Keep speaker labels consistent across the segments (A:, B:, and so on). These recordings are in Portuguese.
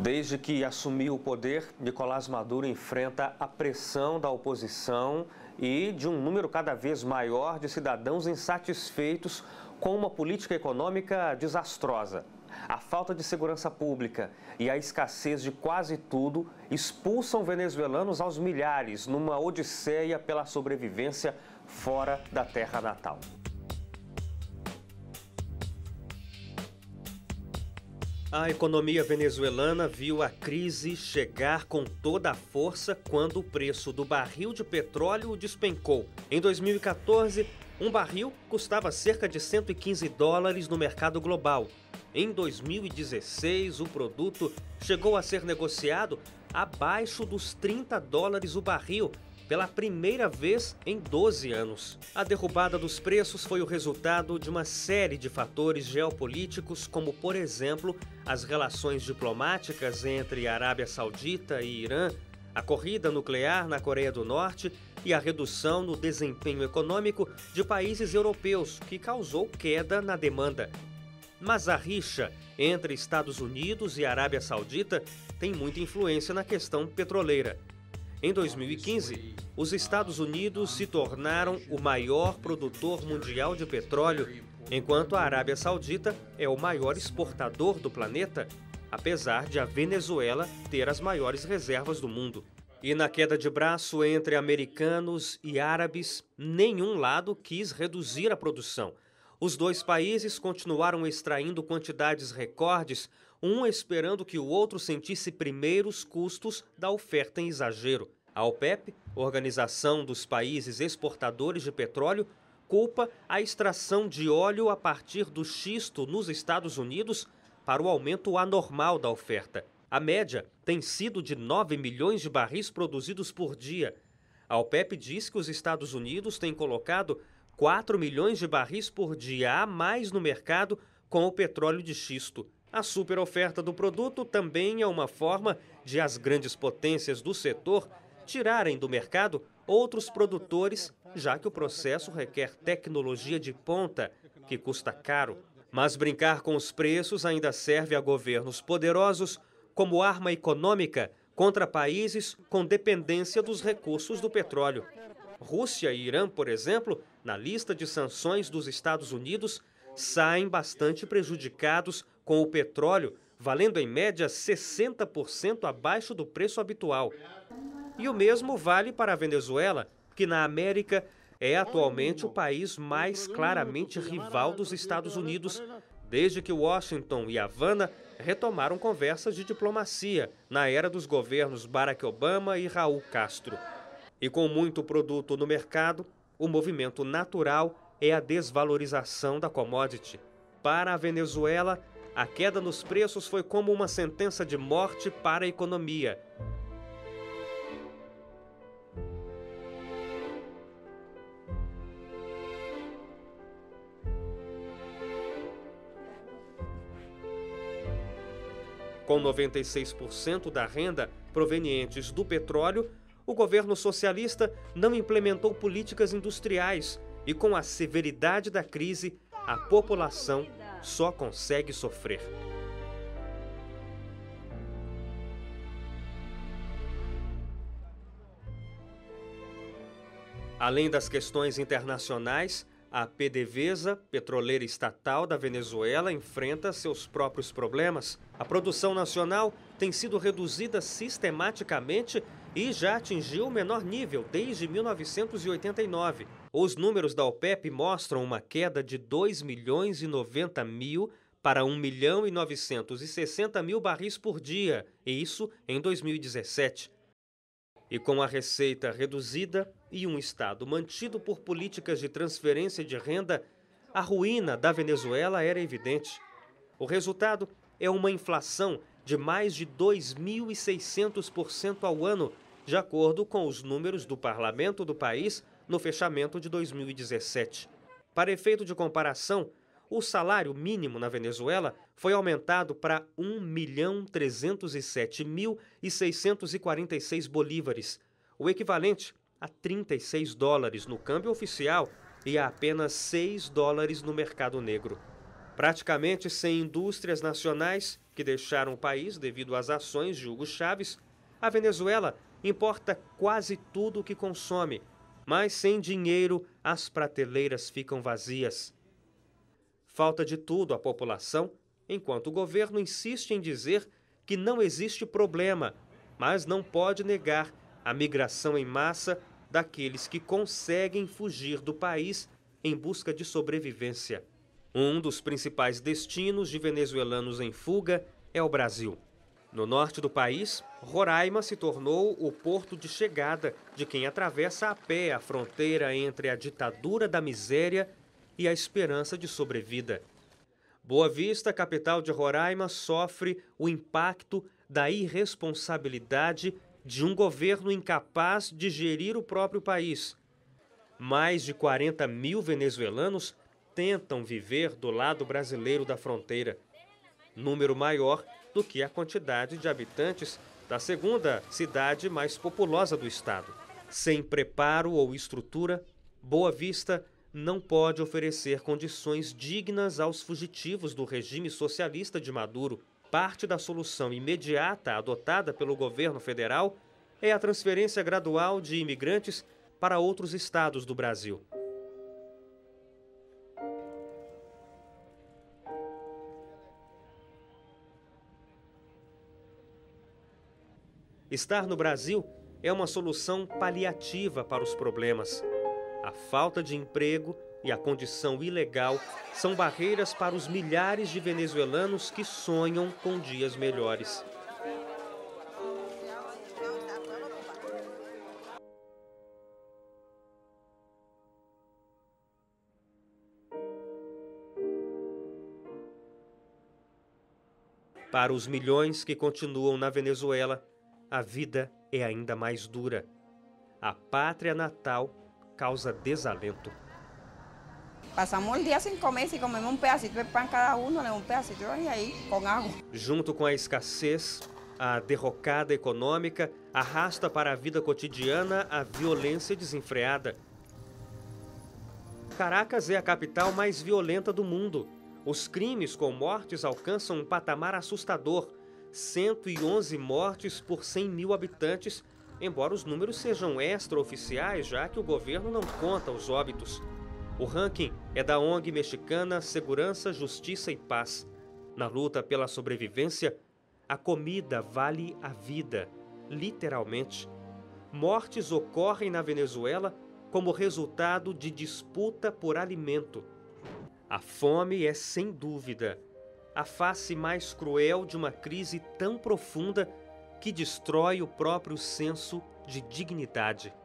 A: Desde que assumiu o poder, Nicolás Maduro enfrenta a pressão da oposição e de um número cada vez maior de cidadãos insatisfeitos com uma política econômica desastrosa. A falta de segurança pública e a escassez de quase tudo expulsam venezuelanos aos milhares numa odisseia pela sobrevivência fora da terra natal. A economia venezuelana viu a crise chegar com toda a força quando o preço do barril de petróleo despencou. Em 2014, um barril custava cerca de 115 dólares no mercado global. Em 2016, o produto chegou a ser negociado abaixo dos 30 dólares o barril, pela primeira vez em 12 anos. A derrubada dos preços foi o resultado de uma série de fatores geopolíticos, como, por exemplo, as relações diplomáticas entre a Arábia Saudita e Irã, a corrida nuclear na Coreia do Norte e a redução no desempenho econômico de países europeus, que causou queda na demanda. Mas a rixa entre Estados Unidos e Arábia Saudita tem muita influência na questão petroleira. Em 2015, os Estados Unidos se tornaram o maior produtor mundial de petróleo, enquanto a Arábia Saudita é o maior exportador do planeta, apesar de a Venezuela ter as maiores reservas do mundo. E na queda de braço entre americanos e árabes, nenhum lado quis reduzir a produção. Os dois países continuaram extraindo quantidades recordes, um esperando que o outro sentisse primeiro os custos da oferta em exagero. A OPEP, Organização dos Países Exportadores de Petróleo, culpa a extração de óleo a partir do xisto nos Estados Unidos para o aumento anormal da oferta. A média tem sido de 9 milhões de barris produzidos por dia. A OPEP diz que os Estados Unidos têm colocado 4 milhões de barris por dia a mais no mercado com o petróleo de xisto. A superoferta do produto também é uma forma de as grandes potências do setor tirarem do mercado outros produtores, já que o processo requer tecnologia de ponta, que custa caro. Mas brincar com os preços ainda serve a governos poderosos como arma econômica contra países com dependência dos recursos do petróleo. Rússia e Irã, por exemplo, na lista de sanções dos Estados Unidos, saem bastante prejudicados com o petróleo, valendo em média 60% abaixo do preço habitual. E o mesmo vale para a Venezuela, que na América é atualmente o país mais claramente rival dos Estados Unidos, desde que Washington e Havana retomaram conversas de diplomacia na era dos governos Barack Obama e Raul Castro. E com muito produto no mercado, o movimento natural é a desvalorização da commodity. Para a Venezuela, a queda nos preços foi como uma sentença de morte para a economia. Com 96% da renda provenientes do petróleo, o governo socialista não implementou políticas industriais e, com a severidade da crise, a população só consegue sofrer. Além das questões internacionais, a PDVSA, petroleira estatal da Venezuela, enfrenta seus próprios problemas. A produção nacional tem sido reduzida sistematicamente e já atingiu o menor nível desde 1989. Os números da OPEP mostram uma queda de 2.090.000 para 1.960.000 barris por dia, e isso em 2017. E com a receita reduzida e um Estado mantido por políticas de transferência de renda, a ruína da Venezuela era evidente. O resultado é uma inflação de mais de 2.600% ao ano, de acordo com os números do parlamento do país no fechamento de 2017. Para efeito de comparação, o salário mínimo na Venezuela foi aumentado para 1.307.646 bolívares, o equivalente a 36 dólares no câmbio oficial e a apenas 6 dólares no mercado negro. Praticamente sem indústrias nacionais que deixaram o país devido às ações de Hugo Chávez, a Venezuela importa quase tudo o que consome, mas sem dinheiro as prateleiras ficam vazias. Falta de tudo à população, enquanto o governo insiste em dizer que não existe problema, mas não pode negar a migração em massa daqueles que conseguem fugir do país em busca de sobrevivência. Um dos principais destinos de venezuelanos em fuga é o Brasil. No norte do país, Roraima se tornou o porto de chegada de quem atravessa a pé a fronteira entre a ditadura da miséria e a esperança de sobrevida. Boa Vista, capital de Roraima, sofre o impacto da irresponsabilidade de um governo incapaz de gerir o próprio país. Mais de 40 mil venezuelanos tentam viver do lado brasileiro da fronteira, número maior do que a quantidade de habitantes da segunda cidade mais populosa do estado. Sem preparo ou estrutura, Boa Vista não pode oferecer condições dignas aos fugitivos do regime socialista de Maduro. Parte da solução imediata adotada pelo governo federal é a transferência gradual de imigrantes para outros estados do Brasil. Estar no Brasil é uma solução paliativa para os problemas. A falta de emprego e a condição ilegal são barreiras para os milhares de venezuelanos que sonham com dias melhores. Para os milhões que continuam na Venezuela, a vida é ainda mais dura. A pátria natal causa desalento.
B: Passamos o dia sem comer, se comemos um pedacito de pão cada um, um pedacito e aí com água.
A: Junto com a escassez, a derrocada econômica arrasta para a vida cotidiana a violência desenfreada. Caracas é a capital mais violenta do mundo. Os crimes com mortes alcançam um patamar assustador. 111 mortes por 100 mil habitantes, embora os números sejam extraoficiais, já que o governo não conta os óbitos. O ranking é da ONG mexicana Segurança, Justiça e Paz. Na luta pela sobrevivência, a comida vale a vida, literalmente. Mortes ocorrem na Venezuela como resultado de disputa por alimento. A fome é, sem dúvida, a face mais cruel de uma crise tão profunda que destrói o próprio senso de dignidade.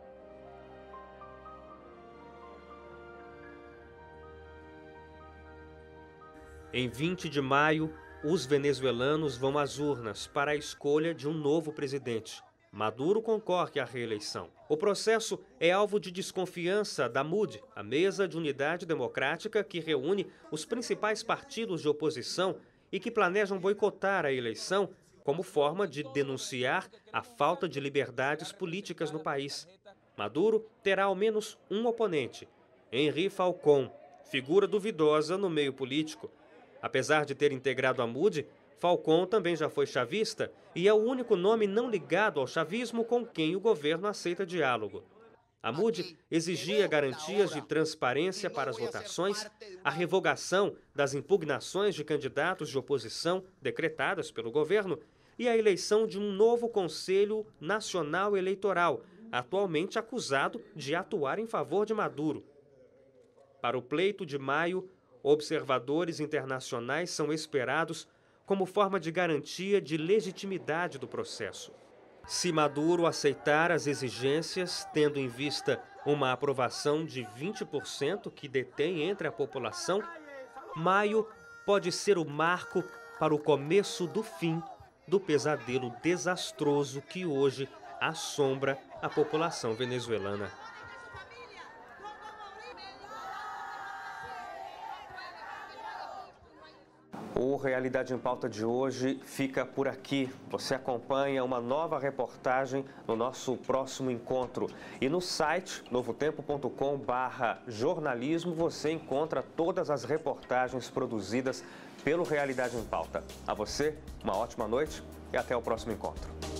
A: Em 20 de maio, os venezuelanos vão às urnas para a escolha de um novo presidente. Maduro concorre à reeleição. O processo é alvo de desconfiança da MUD, a Mesa de Unidade Democrática que reúne os principais partidos de oposição e que planejam boicotar a eleição como forma de denunciar a falta de liberdades políticas no país. Maduro terá ao menos um oponente, Henri Falcón, figura duvidosa no meio político. Apesar de ter integrado a MUD, Falcón também já foi chavista e é o único nome não ligado ao chavismo com quem o governo aceita diálogo. A MUD exigia garantias de transparência para as votações, a revogação das impugnações de candidatos de oposição decretadas pelo governo e a eleição de um novo Conselho Nacional Eleitoral, atualmente acusado de atuar em favor de Maduro. Para o pleito de maio, observadores internacionais são esperados como forma de garantia de legitimidade do processo. Se Maduro aceitar as exigências, tendo em vista uma aprovação de 20% que detém entre a população, maio pode ser o marco para o começo do fim do pesadelo desastroso que hoje assombra a população venezuelana. O Realidade em Pauta de hoje fica por aqui. Você acompanha uma nova reportagem no nosso próximo encontro. E no site novotempo.com/jornalismo você encontra todas as reportagens produzidas pelo Realidade em Pauta. A você, uma ótima noite e até o próximo encontro.